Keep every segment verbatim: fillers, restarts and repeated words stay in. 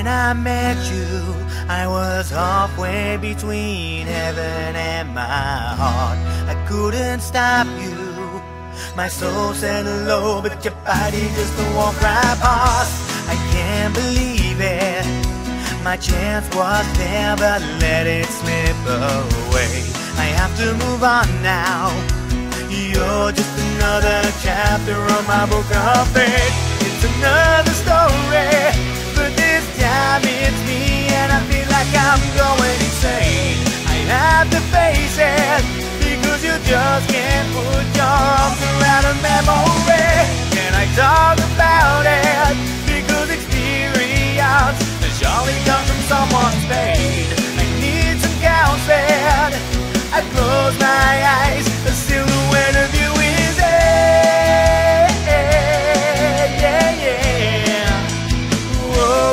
When I met you, I was halfway between heaven and my heart. I couldn't stop you. My soul said hello, but your body just walked right past. I can't believe it. My chance was there, but let it slip away. I have to move on now. You're just another chapter of my book of fate. It's another story, but this time it's me, and I feel like I'm going insane. I have to face it, because you just can't put your arms around a memory. Can I talk about it? Because experience surely comes from someone's pain. I need some counseling. I close my eyes, the silhouette of you is there. Yeah, yeah. Whoa,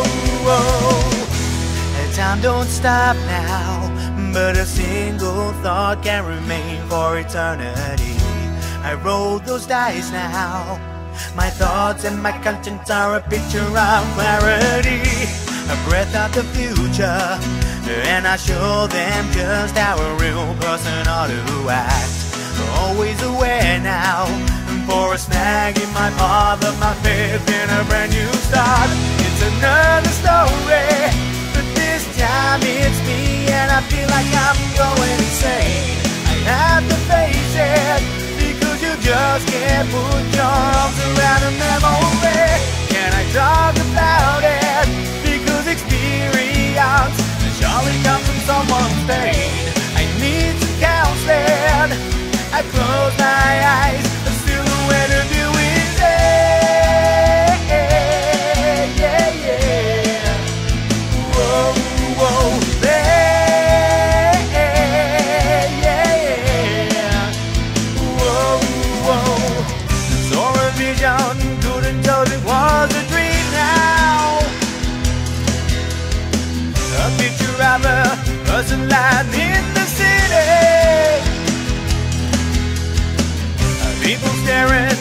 whoa. Time don't stop now, but a single thought can remain for eternity. I roll those dice now. My thoughts and my conscience are a picture of clarity. A breath of the future, and I show them just how a real person ought to act. Always aware now, for a snag in my path of my faith in a brand new start. It's another story, but this time it's me, and I feel like I'm going insane. I have to face it, because you just can't put your arms around a memory. Can I talk about it? Because experience surely comes from someone's pain. I need some counseling. I close my eyes, the silhouette of you is there. Yeah, yeah. Whoa, whoa, there. Yeah, yeah. Whoa, whoa. Saw a vision, couldn't tell it was a dream now. A picture of a person lying in the city. People staring